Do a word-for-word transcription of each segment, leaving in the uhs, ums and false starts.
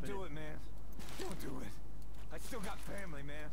Don't do it, man. Don't do it. I still got family, man.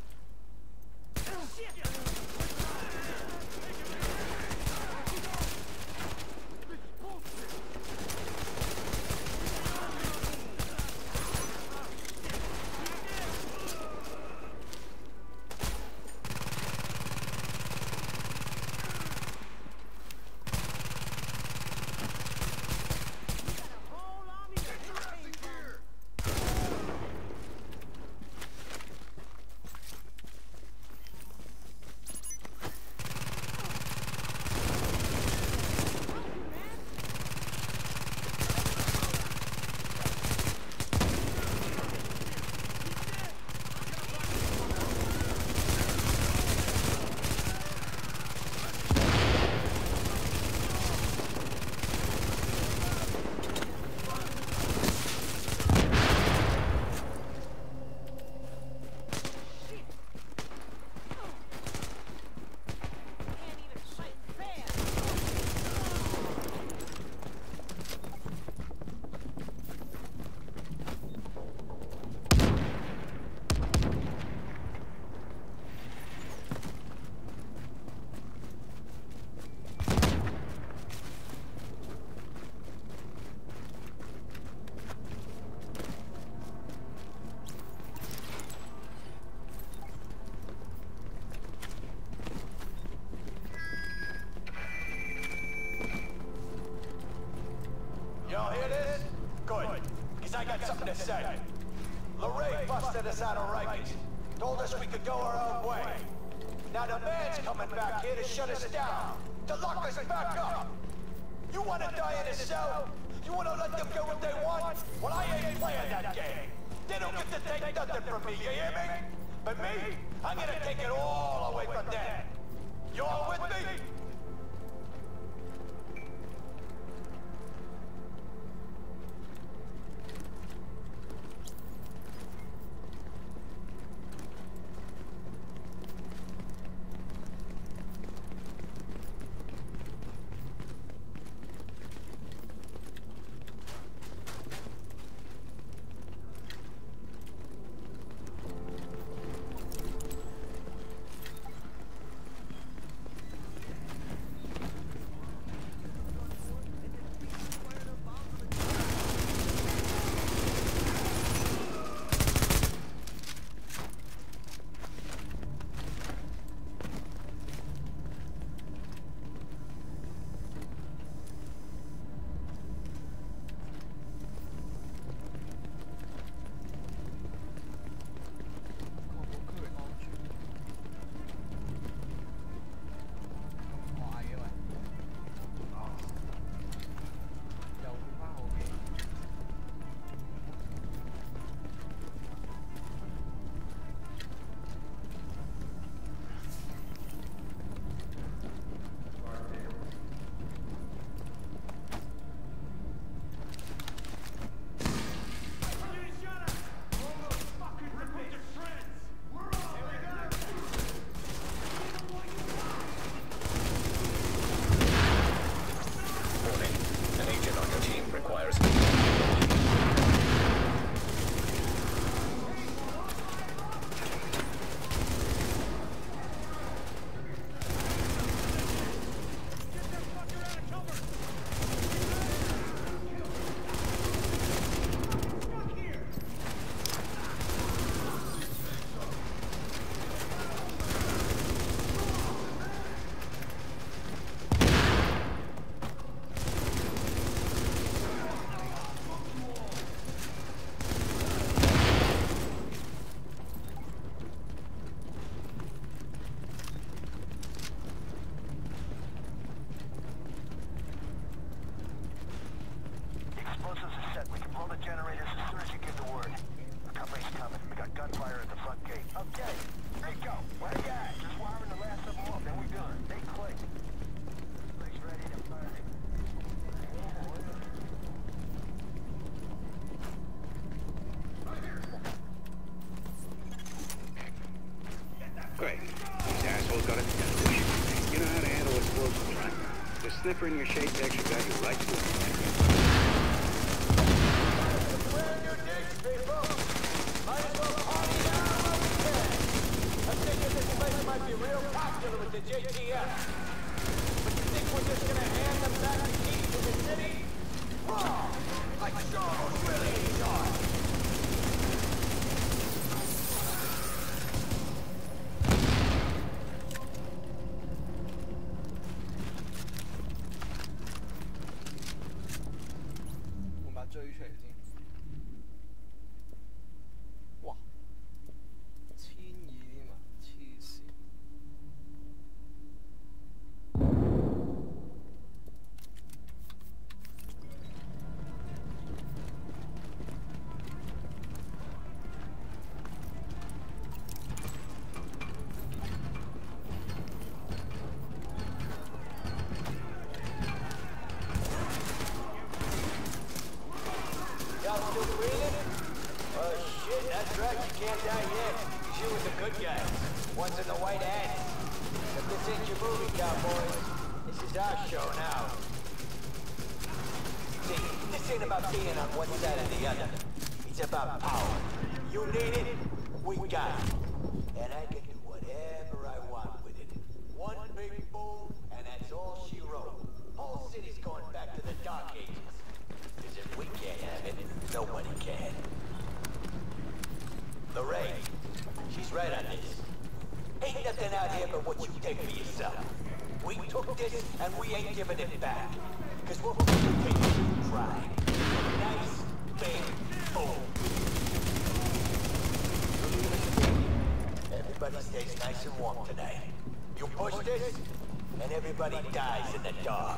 Y'all hear this? Good, because I got something to say. Lorraine busted us out of Rikers. Told us we could go our own way. Now the man's coming back here to shut us down, to lock us back up. You want to die in a cell? You want to let them get what they want? Well, I ain't playing that game. They don't get to take nothing from me, you hear me? But me, I'm gonna take it all away from them. You all with me? Sniffer in your shades extra got you right to it. Brand new digs, Still breathing? Oh shit, that's right, you can't die yet. She was a good guy. Once in the white hat. But this ain't your movie, cowboys. This is our show now. See, this ain't about being on one side or the other. It's about power. You need it, we got it. And I can do whatever I want with it. One big boom, and that's all she wrote. Whole city's going back to the Dark Ages. Because if we can't have it, nobody can. Lorraine, she's right on this. Ain't nothing out here but what you take for yourself. We took this, and we ain't giving it back. Because we're taking it trying. Nice, big boom. Everybody stays nice and warm tonight. You push this, and everybody dies in the dark.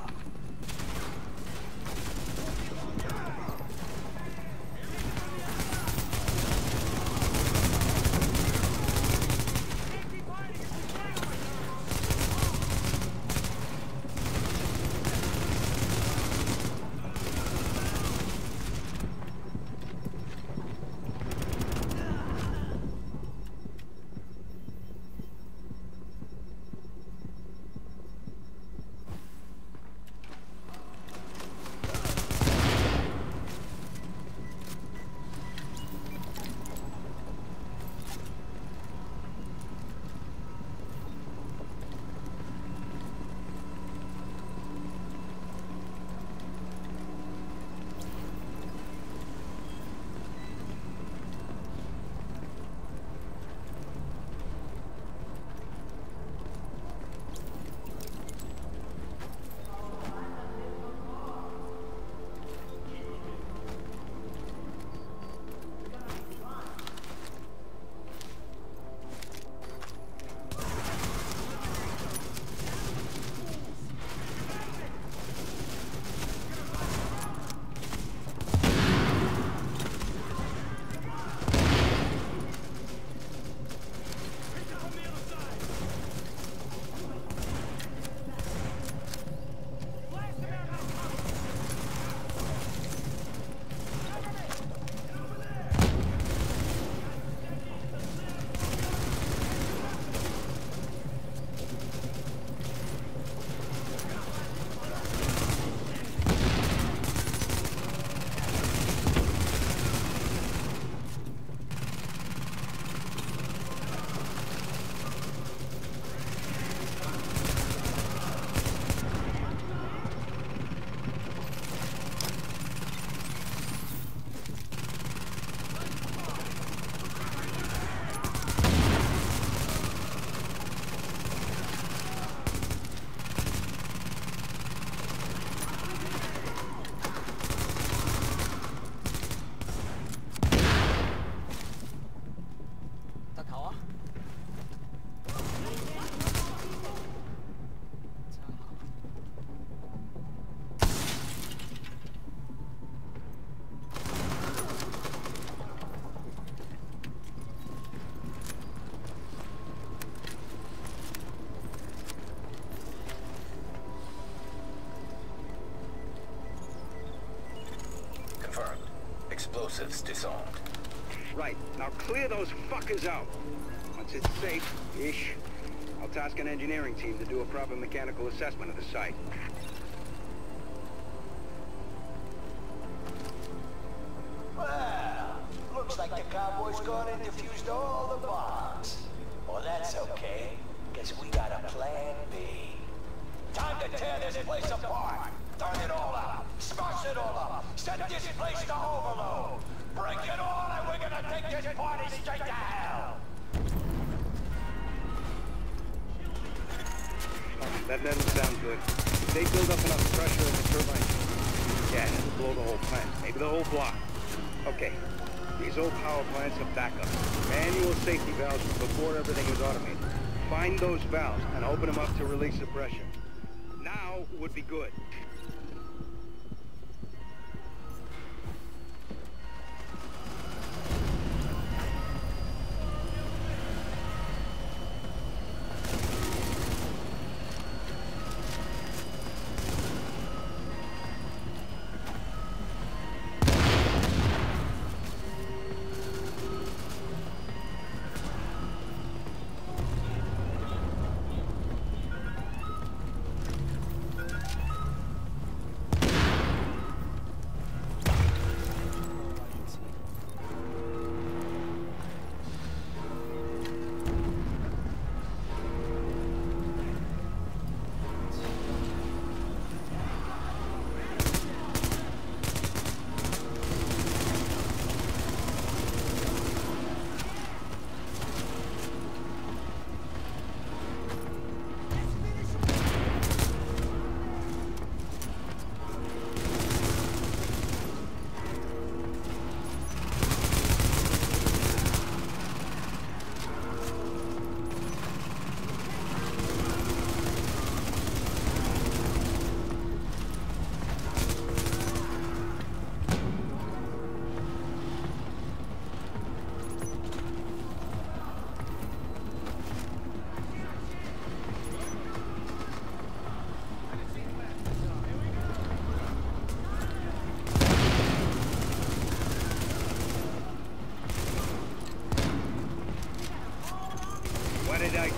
Explosives disarmed. Right. Now clear those fuckers out. Once it's safe-ish, I'll task an engineering team to do a proper mechanical assessment of the site. Well, looks like the cowboys gone and defused all the bombs. Well, that's okay, because we got a plan B. Time to tear this place apart. Turn it all up. Smash it all up. Set this place to overload. Break it all, and we're gonna take this party straight to hell. Oh, that doesn't sound good. If they build up enough pressure in the turbine, yeah, it'll blow the whole plant, maybe the whole block. Okay, these old power plants have backup. Manual safety valves before everything was automated. Find those valves and open them up to release the pressure. Now would be good.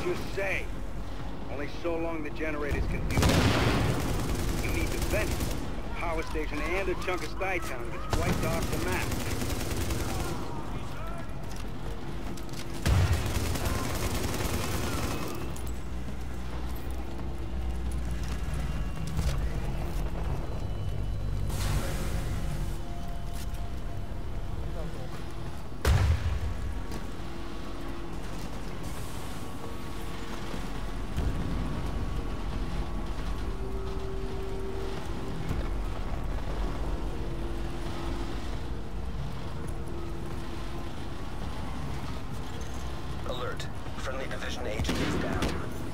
just say. Only so long the generators can fuel up. You need to vent it. A power station and a chunk of Stuytown gets wiped off the map. Alert. Friendly division agent is down.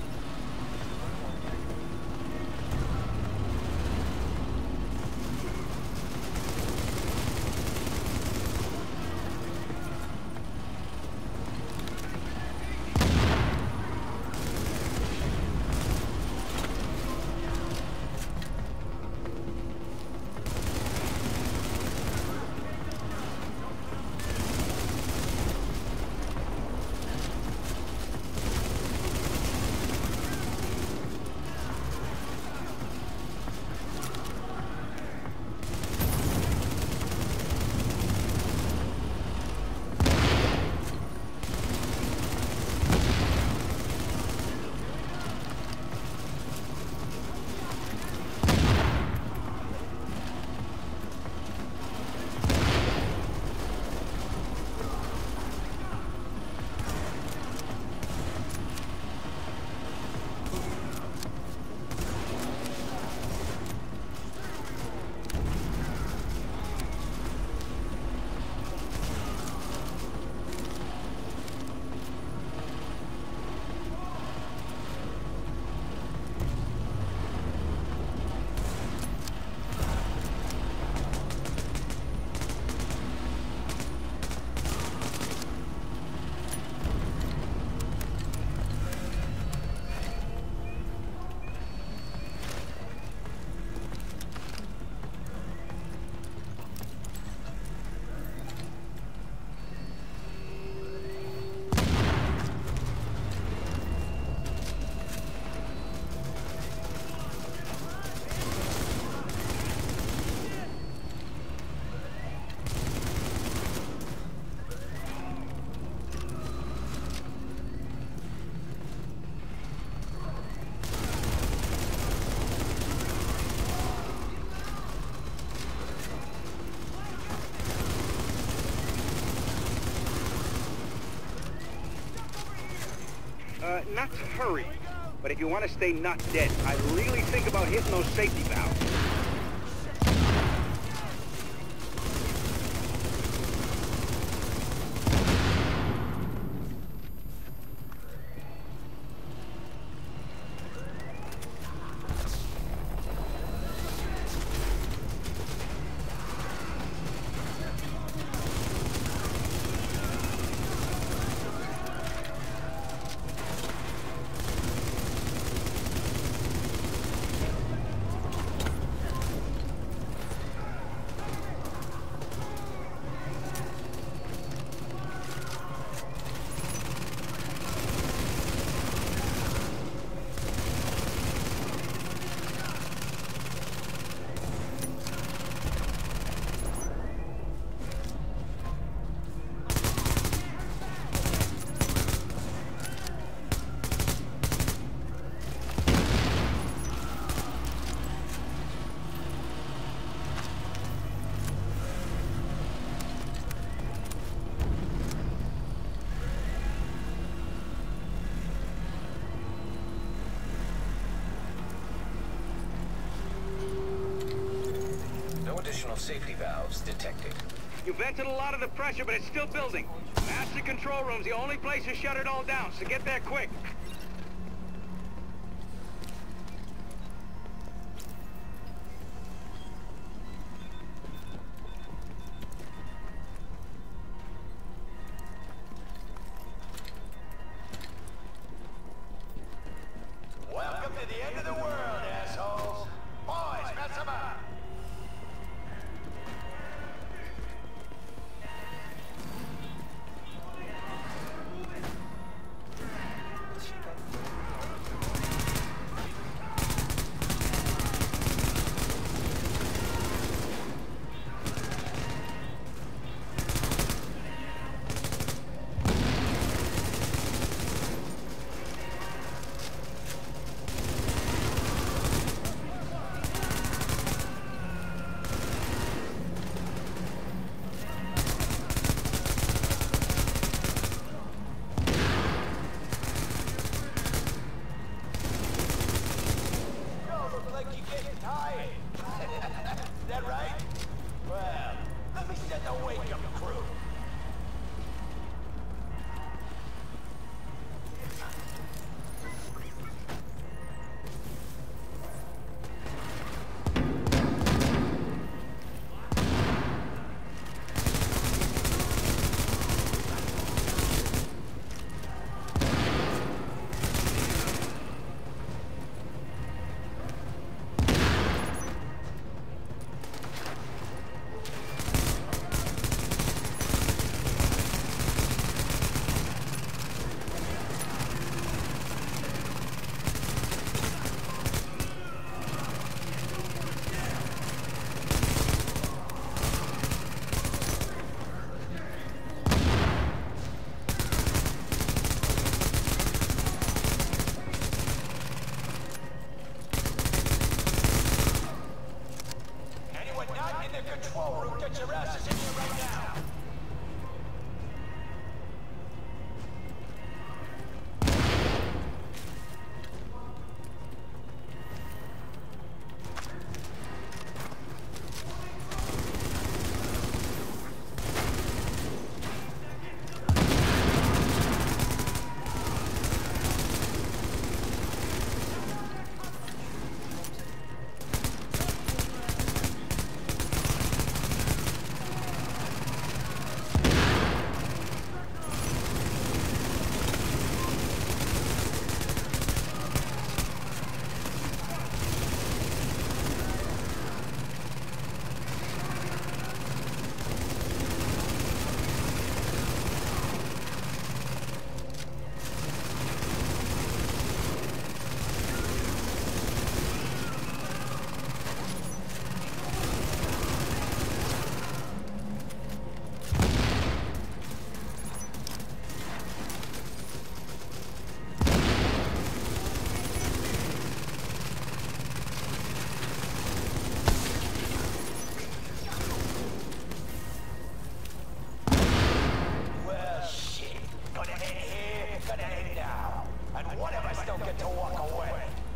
Uh, not to hurry, but if you want to stay not dead, I really think about hitting those safety valves. Additional safety valves detected. You vented a lot of the pressure, but it's still building. Master control room's the only place to shut it all down, so get there quick. Welcome to the end of the world, assholes. Boys, mess them up. don't get to walk away.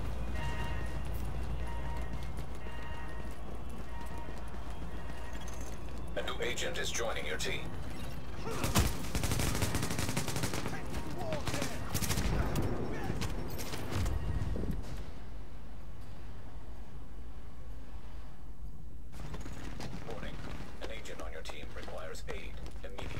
A new agent is joining your team. Warning. An agent on your team requires aid immediately.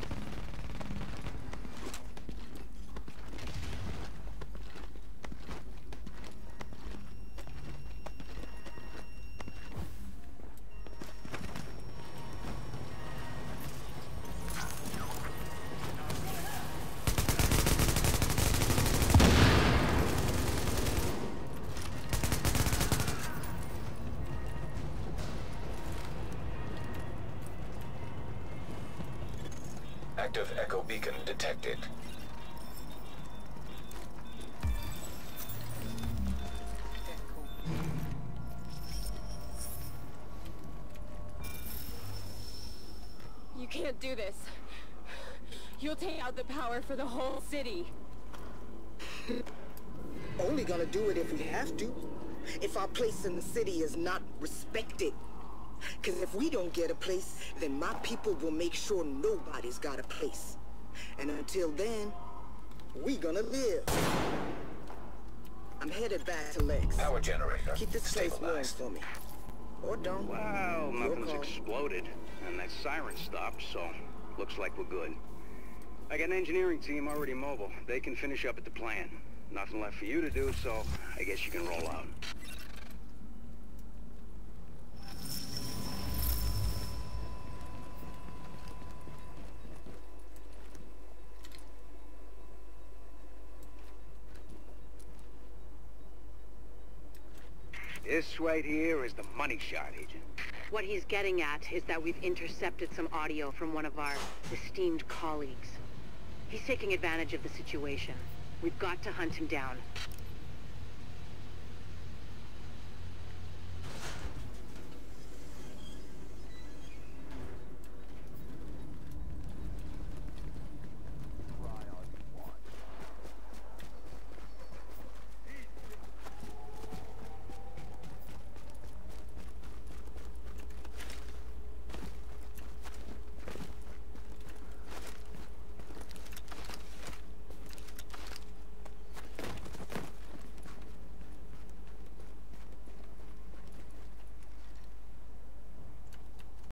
Active echo beacon detected. You can't do this. You'll take out the power for the whole city. Only gonna do it if we have to. If our place in the city is not respected. Because if we don't get a place, then my people will make sure nobody's got a place. And until then, we gonna live. I'm headed back to Lex. Power generator Keep this place warm stabilized. for me. Or don't. Well, Your nothing's call. exploded, and that siren stopped, so looks like we're good. I got an engineering team already mobile. They can finish up at the plant. Nothing left for you to do, so I guess you can roll out. This right here is the money shot, Agent. What he's getting at is that we've intercepted some audio from one of our esteemed colleagues. He's taking advantage of the situation. We've got to hunt him down.